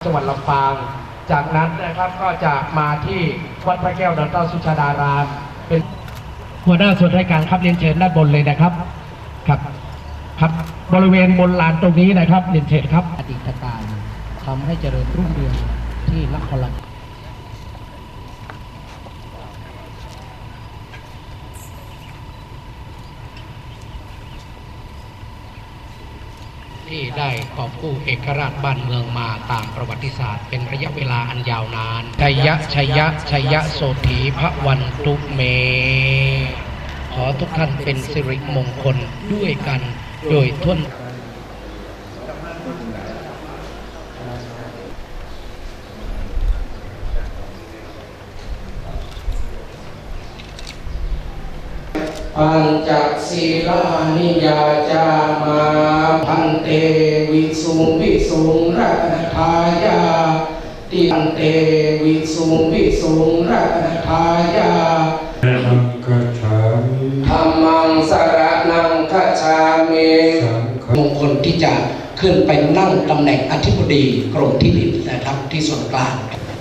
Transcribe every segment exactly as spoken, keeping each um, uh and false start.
จังหวัดลำปางจากนั้นนะครับก็จะมาที่วัดพระแก้วดอนเต้าสุชาดารามเป็นหัวหน้าส่วนราชการครับเรียนเชิญด้านบนเลยนะครับครับครับบริเวณบนลานตรงนี้นะครับเรียนเชิญครับอดีตการทำให้เจริญรุ่งเรืองที่นครลำที่ได้กอบกู้เอกราชบ้านเมืองมาตามประวัติศาสตร์เป็นระยะเวลาอันยาวนานชัยยะชัยยะชัยยะโสถีพระวันตุเมขอทุกท่านเป็นสิริมงคลด้วยกันโดยทั่วปัญจศีลานิยาจามาพันเตวิสุงวิสุงรัตนทายาติพันเตวิสุงวิสุงรัตนทายาธรรมังสรณังคัจฉามิมงคลที่จะขึ้นไปนั่งตำแหน่งอธิบดีกรมที่ดินนะครับที่ส่วนกลาง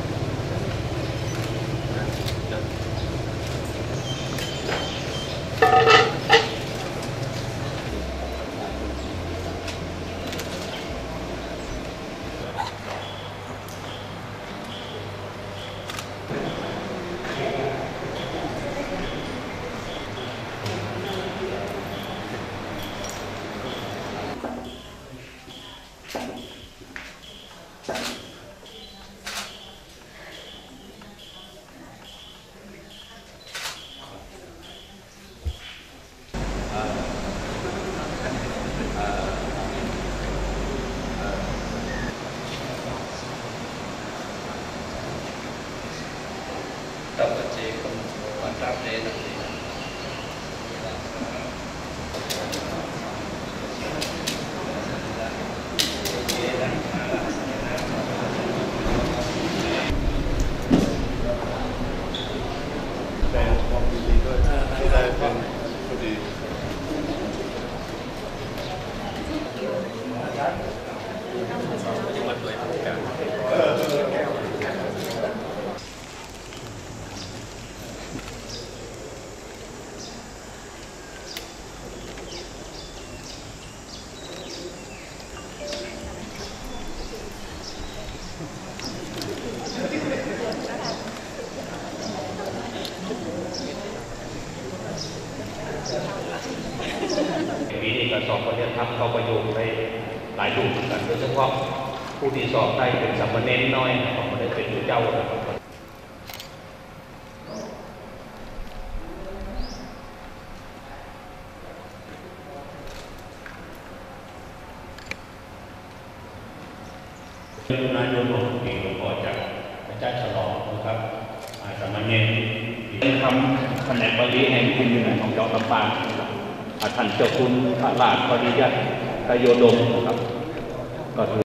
ตับปัจเจกวันรับเนตปีนี้ก็สอบคนนี้ทับเข้าประโยชน์ในหลายรูปเหมือนกันโดยเฉพาะผู้ที่สอบได้เป็นสามเณรน้อยของคนนี้เป็นผู้เจ้านะครับนายกรัฐมนตรีก็จากพระเจ้าฉลองนะครับสามเณรเป็นคำแผนกบาลีแห่งคุณหนึ่งของจังหวัดลำปางท่านเจ้าคุณพระราชปริยัติกโยดมนะครับก็